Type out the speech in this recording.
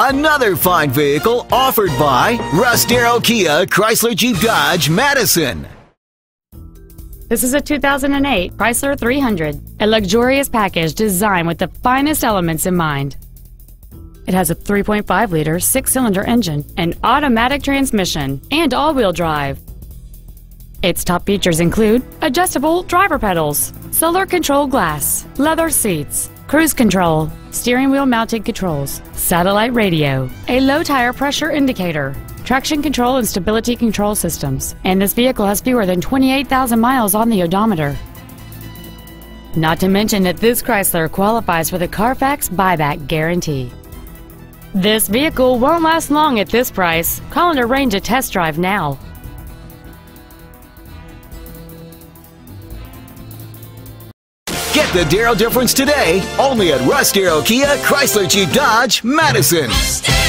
Another fine vehicle offered by Russ Darrow Kia Chrysler Jeep Dodge Madison. This is a 2008 Chrysler 300, a luxurious package designed with the finest elements in mind. It has a 3.5-liter six-cylinder engine, an automatic transmission, and all-wheel drive. Its top features include adjustable driver pedals, solar control glass, leather seats, cruise control, steering wheel mounted controls, satellite radio, a low tire pressure indicator, traction control and stability control systems, and this vehicle has fewer than 28,000 miles on the odometer. Not to mention that this Chrysler qualifies for the Carfax buyback guarantee. This vehicle won't last long at this price. Call and arrange a test drive now. Get the Darrow difference today, only at Russ Darrow Kia Chrysler Jeep Dodge Madison.